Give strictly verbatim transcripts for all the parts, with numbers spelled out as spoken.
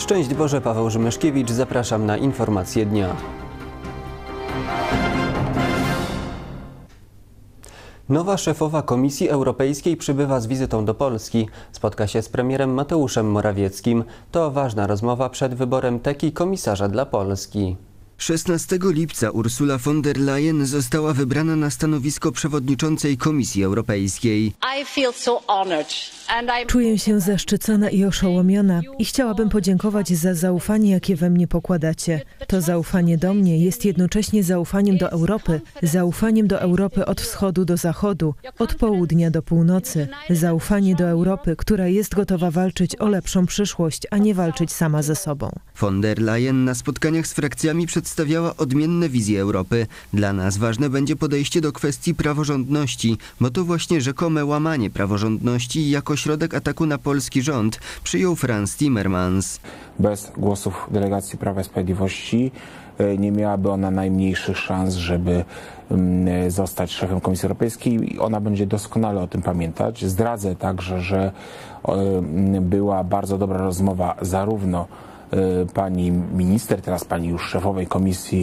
Szczęść Boże, Paweł Rzymyszkiewicz, zapraszam na informacje dnia. Nowa szefowa Komisji Europejskiej przybywa z wizytą do Polski. Spotka się z premierem Mateuszem Morawieckim. To ważna rozmowa przed wyborem teki komisarza dla Polski. szesnastego lipca Ursula von der Leyen została wybrana na stanowisko przewodniczącej Komisji Europejskiej. Czuję się zaszczycona i oszołomiona i chciałabym podziękować za zaufanie, jakie we mnie pokładacie. To zaufanie do mnie jest jednocześnie zaufaniem do Europy, zaufaniem do Europy od wschodu do zachodu, od południa do północy. Zaufanie do Europy, która jest gotowa walczyć o lepszą przyszłość, a nie walczyć sama ze sobą. Von der Leyen na spotkaniach z frakcjami przedstawiała odmienne wizje Europy. Dla nas ważne będzie podejście do kwestii praworządności, bo to właśnie rzekome łamanie praworządności jako środek ataku na polski rząd przyjął Frans Timmermans. Bez głosów delegacji Prawa i Sprawiedliwości nie miałaby ona najmniejszych szans, żeby zostać szefem Komisji Europejskiej i ona będzie doskonale o tym pamiętać. Zdradzę także, że była bardzo dobra rozmowa zarówno pani minister, teraz pani już szefowej komisji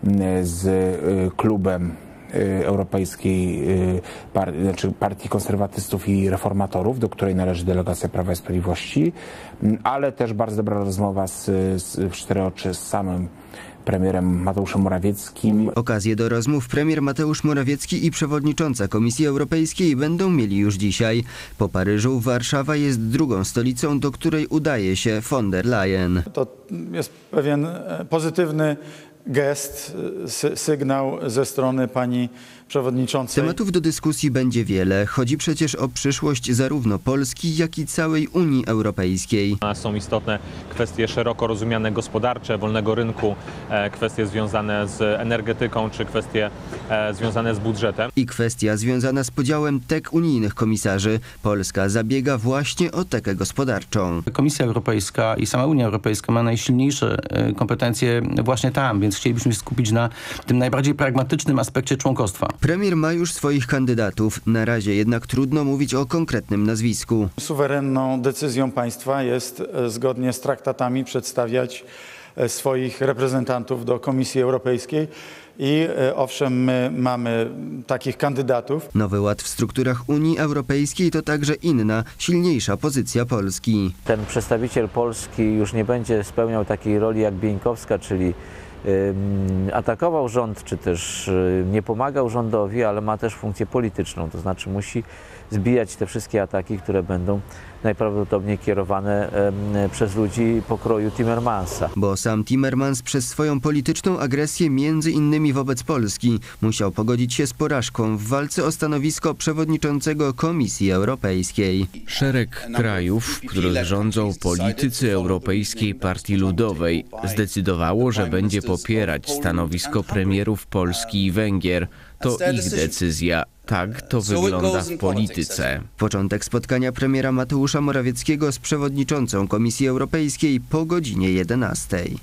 z klubem Europejskiej znaczy Partii Konserwatystów i Reformatorów, do której należy delegacja Prawa i Sprawiedliwości, ale też bardzo dobra rozmowa z, z, w cztery oczy z samym premierem Mateuszem Morawieckim. Okazję do rozmów premier Mateusz Morawiecki i przewodnicząca Komisji Europejskiej będą mieli już dzisiaj. Po Paryżu Warszawa jest drugą stolicą, do której udaje się von der Leyen. To jest pewien pozytywny gest, sygnał ze strony pani przewodniczącej. Tematów do dyskusji będzie wiele. Chodzi przecież o przyszłość zarówno Polski, jak i całej Unii Europejskiej. Są istotne kwestie szeroko rozumiane gospodarcze, wolnego rynku, kwestie związane z energetyką, czy kwestie związane z budżetem. I kwestia związana z podziałem tek unijnych komisarzy. Polska zabiega właśnie o tekę gospodarczą. Komisja Europejska i sama Unia Europejska ma najsilniejsze kompetencje właśnie tam, więc chcielibyśmy się skupić na tym najbardziej pragmatycznym aspekcie członkostwa. Premier ma już swoich kandydatów. Na razie jednak trudno mówić o konkretnym nazwisku. Suwerenną decyzją państwa jest zgodnie z traktatami przedstawiać swoich reprezentantów do Komisji Europejskiej. I owszem, my mamy takich kandydatów. Nowy ład w strukturach Unii Europejskiej to także inna, silniejsza pozycja Polski. Ten przedstawiciel Polski już nie będzie spełniał takiej roli jak Bieńkowska, czyli atakował rząd, czy też nie pomagał rządowi, ale ma też funkcję polityczną, to znaczy musi zbijać te wszystkie ataki, które będą najprawdopodobniej kierowane przez ludzi pokroju Timmermansa. Bo sam Timmermans przez swoją polityczną agresję między innymi wobec Polski musiał pogodzić się z porażką w walce o stanowisko przewodniczącego Komisji Europejskiej. Szereg krajów, w których rządzą politycy Europejskiej Partii Ludowej, zdecydowało, że będzie popierać stanowisko premierów Polski i Węgier. To ich decyzja. Tak to wygląda w polityce. Początek spotkania premiera Mateusza Morawieckiego z przewodniczącą Komisji Europejskiej po godzinie jedenastej.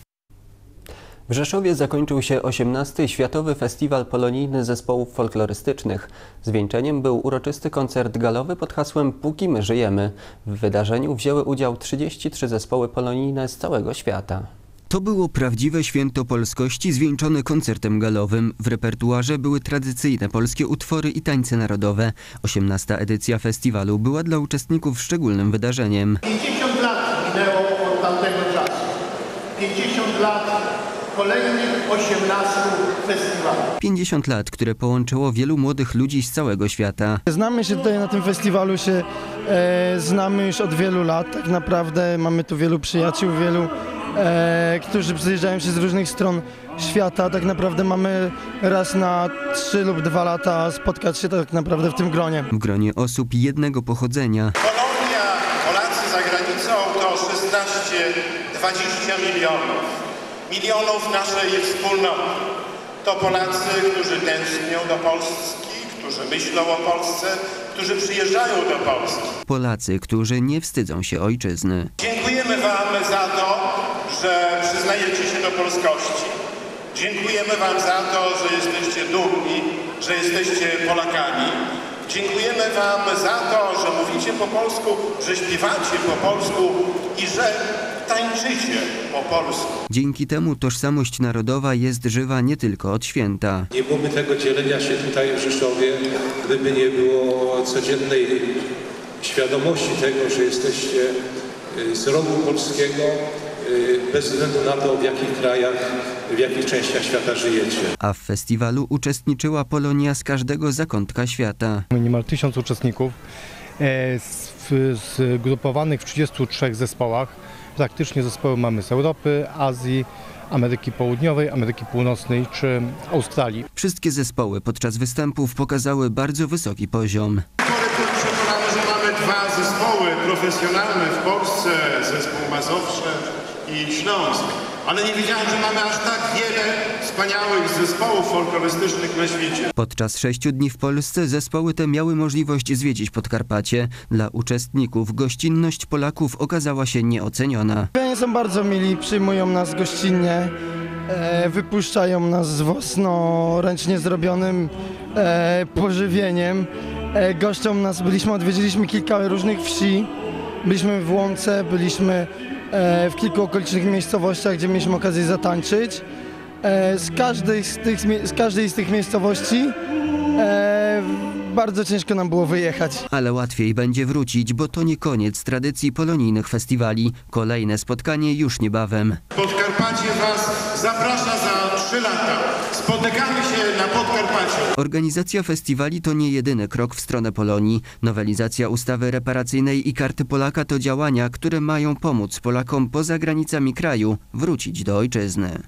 W Rzeszowie zakończył się osiemnasty Światowy Festiwal Polonijny Zespołów Folklorystycznych. Zwieńczeniem był uroczysty koncert galowy pod hasłem Póki my żyjemy. W wydarzeniu wzięły udział trzydzieści trzy zespoły polonijne z całego świata. To było prawdziwe święto polskości zwieńczone koncertem galowym. W repertuarze były tradycyjne polskie utwory i tańce narodowe. osiemnasta edycja festiwalu była dla uczestników szczególnym wydarzeniem. pięćdziesiąt lat minęło od tamtego czasu. pięćdziesiąt lat kolejnych osiemnastu festiwali. pięćdziesiąt lat, które połączyło wielu młodych ludzi z całego świata. Znamy się tutaj na tym festiwalu, się e, znamy już od wielu lat. Tak naprawdę mamy tu wielu przyjaciół, wielu E, którzy przyjeżdżają się z różnych stron świata. Tak naprawdę mamy raz na trzy lub dwa lata spotkać się tak naprawdę w tym gronie. W gronie osób jednego pochodzenia. Polonia, Polacy za granicą to szesnaście dwadzieścia milionów. Milionów naszej wspólnoty. To Polacy, którzy tęsknią do Polski, którzy myślą o Polsce, którzy przyjeżdżają do Polski. Polacy, którzy nie wstydzą się ojczyzny. Dziękujemy wam za to, że przyznajecie się do polskości. Dziękujemy wam za to, że jesteście dumni, że jesteście Polakami. Dziękujemy wam za to, że mówicie po polsku, że śpiewacie po polsku i że tańczycie po polsku. Dzięki temu tożsamość narodowa jest żywa nie tylko od święta. Nie byłoby tego dzielenia się tutaj w Rzeszowie, gdyby nie było codziennej świadomości tego, że jesteście z rodu polskiego, bez względu na to, w jakich krajach, w jakich częściach świata żyjecie. A w festiwalu uczestniczyła Polonia z każdego zakątka świata. Niemal tysiąc uczestników zgrupowanych w trzydziestu trzech zespołach. Praktycznie zespoły mamy z Europy, Azji, Ameryki Południowej, Ameryki Północnej czy Australii. Wszystkie zespoły podczas występów pokazały bardzo wysoki poziom. Przekonamy, że mamy dwa zespoły profesjonalne w Polsce, zespół Mazowsze i Śląsk. Ale nie wiedziałem, że mamy aż tak wiele wspaniałych zespołów folklorystycznych na świecie. Podczas sześciu dni w Polsce zespoły te miały możliwość zwiedzić Podkarpacie. Dla uczestników gościnność Polaków okazała się nieoceniona. Oni są bardzo mili, przyjmują nas gościnnie, e, wypuszczają nas z własnoręcznie zrobionym e, pożywieniem. E, goszczą nas, byliśmy, odwiedziliśmy kilka różnych wsi, byliśmy w Łące, byliśmy w kilku okolicznych miejscowościach, gdzie mieliśmy okazję zatańczyć. Z każdej z tych, z każdej z tych miejscowości bardzo ciężko nam było wyjechać. Ale łatwiej będzie wrócić, bo to nie koniec tradycji polonijnych festiwali. Kolejne spotkanie już niebawem. Podkarpacie Was zaprasza za trzy lata. Spotykamy się na Podkarpaciu. Organizacja festiwali to nie jedyny krok w stronę Polonii. Nowelizacja ustawy reparacyjnej i Karty Polaka to działania, które mają pomóc Polakom poza granicami kraju wrócić do ojczyzny.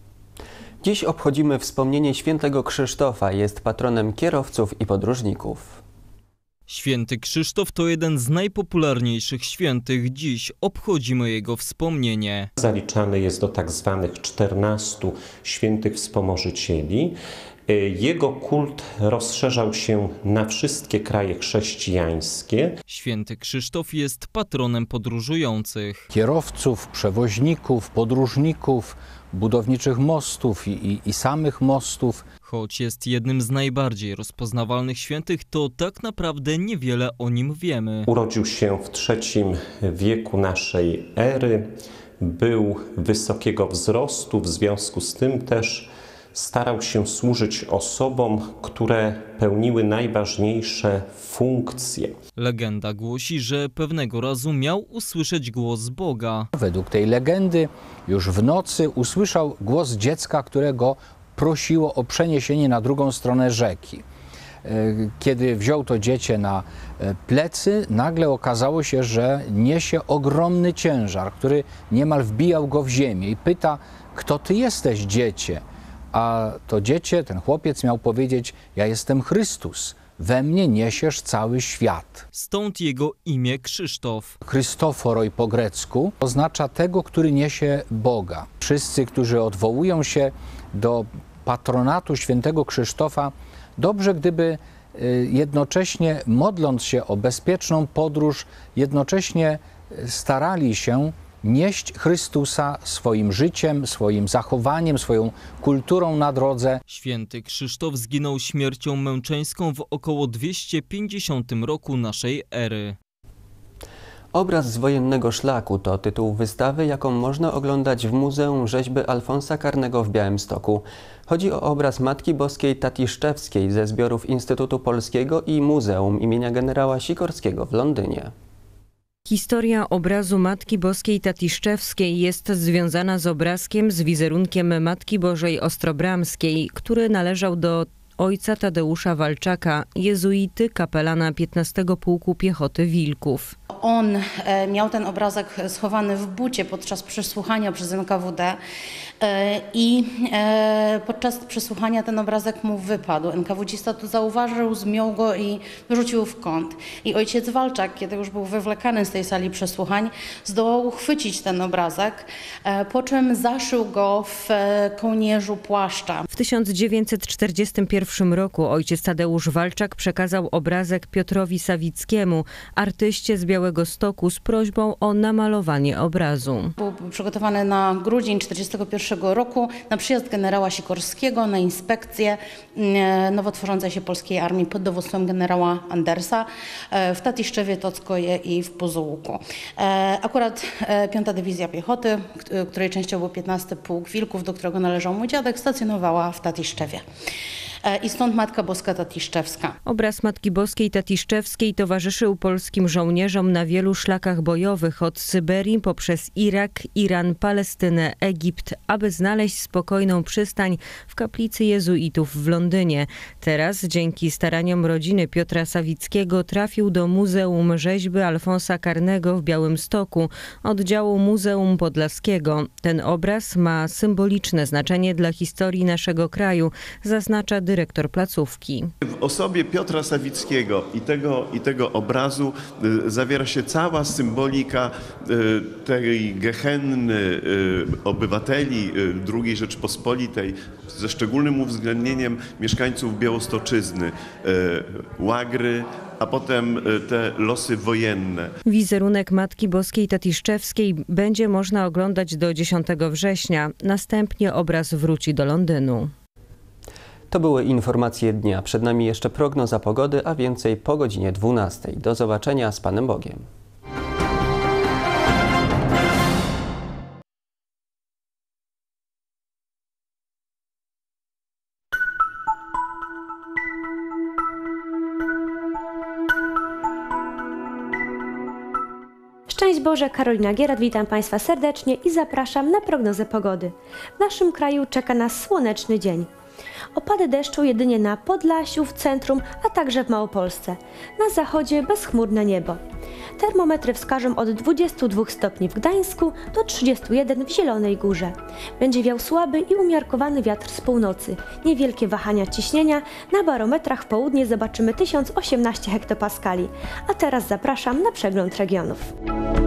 Dziś obchodzimy wspomnienie świętego Krzysztofa. Jest patronem kierowców i podróżników. Święty Krzysztof to jeden z najpopularniejszych świętych. Dziś obchodzimy jego wspomnienie. Zaliczany jest do tak zwanych czternastu świętych wspomożycieli. Jego kult rozszerzał się na wszystkie kraje chrześcijańskie. Święty Krzysztof jest patronem podróżujących. Kierowców, przewoźników, podróżników, budowniczych mostów i, i, i samych mostów. Choć jest jednym z najbardziej rozpoznawalnych świętych, to tak naprawdę niewiele o nim wiemy. Urodził się w trzecim wieku naszej ery, był wysokiego wzrostu, w związku z tym też starał się służyć osobom, które pełniły najważniejsze funkcje. Legenda głosi, że pewnego razu miał usłyszeć głos Boga. Według tej legendy już w nocy usłyszał głos dziecka, którego prosiło o przeniesienie na drugą stronę rzeki. Kiedy wziął to dziecię na plecy, nagle okazało się, że niesie ogromny ciężar, który niemal wbijał go w ziemię i pyta: kto ty jesteś, dziecię? A to dziecię, ten chłopiec miał powiedzieć: ja jestem Chrystus, we mnie niesiesz cały świat. Stąd jego imię Krzysztof. Chrystoforoi po grecku oznacza tego, który niesie Boga. Wszyscy, którzy odwołują się do patronatu świętego Krzysztofa, dobrze gdyby jednocześnie, modląc się o bezpieczną podróż, jednocześnie starali się nieść Chrystusa swoim życiem, swoim zachowaniem, swoją kulturą na drodze. Święty Krzysztof zginął śmiercią męczeńską w około dwieście pięćdziesiątym roku naszej ery. Obraz z wojennego szlaku to tytuł wystawy, jaką można oglądać w Muzeum Rzeźby Alfonsa Karnego w Białymstoku. Chodzi o obraz Matki Boskiej Tatiszczewskiej ze zbiorów Instytutu Polskiego i Muzeum imienia generała Sikorskiego w Londynie. Historia obrazu Matki Boskiej Tatiszczewskiej jest związana z obrazkiem z wizerunkiem Matki Bożej Ostrobramskiej, który należał do ojca Tadeusza Walczaka, jezuity, kapelana piętnastego Pułku Piechoty Wilków. On e, miał ten obrazek schowany w bucie podczas przesłuchania przez N K W D e, i e, podczas przesłuchania ten obrazek mu wypadł. enkawudzista to zauważył, zmiął go i wyrzucił w kąt. I ojciec Walczak, kiedy już był wywlekany z tej sali przesłuchań, zdołał uchwycić ten obrazek, e, po czym zaszył go w e, kołnierzu płaszcza. W tysiąc dziewięćset czterdziestym pierwszym roku ojciec Tadeusz Walczak przekazał obrazek Piotrowi Sawickiemu, artyście z Białegostoku, z prośbą o namalowanie obrazu. Był przygotowany na grudzień tysiąc dziewięćset czterdziestego pierwszego pierwszego roku na przyjazd generała Sikorskiego na inspekcję nowo tworzącej się polskiej armii pod dowództwem generała Andersa w Tatiszczewie, Tockoje i w Pozułuku. Akurat piąta Dywizja Piechoty, której częścią był piętnasty Pułk Wilków, do którego należał mój dziadek, stacjonowała w Tatiszczewie. I stąd Matka Boska Tatiszczewska. Obraz Matki Boskiej Tatiszczewskiej towarzyszył polskim żołnierzom na wielu szlakach bojowych od Syberii poprzez Irak, Iran, Palestynę, Egipt, aby znaleźć spokojną przystań w kaplicy jezuitów w Londynie. Teraz dzięki staraniom rodziny Piotra Sawickiego trafił do Muzeum Rzeźby Alfonsa Karnego w Białymstoku, oddziału Muzeum Podlaskiego. Ten obraz ma symboliczne znaczenie dla historii naszego kraju, zaznacza dyrektor placówki. W osobie Piotra Sawickiego i tego, i tego obrazu y, zawiera się cała symbolika y, tej gehenny y, obywateli y, drugiej Rzeczpospolitej, ze szczególnym uwzględnieniem mieszkańców Białostoczyzny, y, Łagry, a potem te losy wojenne. Wizerunek Matki Boskiej Tatiszczewskiej będzie można oglądać do dziesiątego września. Następnie obraz wróci do Londynu. To były informacje dnia. Przed nami jeszcze prognoza pogody, a więcej po godzinie dwunastej. Do zobaczenia, z Panem Bogiem. Szczęść Boże, Karolina Gierat, witam Państwa serdecznie i zapraszam na prognozę pogody. W naszym kraju czeka nas słoneczny dzień. Opady deszczu jedynie na Podlasiu, w centrum, a także w Małopolsce. Na zachodzie bezchmurne niebo. Termometry wskażą od dwudziestu dwóch stopni w Gdańsku do trzydziestu jeden w Zielonej Górze. Będzie wiał słaby i umiarkowany wiatr z północy. Niewielkie wahania ciśnienia. Na barometrach w południe zobaczymy tysiąc osiemnaście hektopaskali. A teraz zapraszam na przegląd regionów.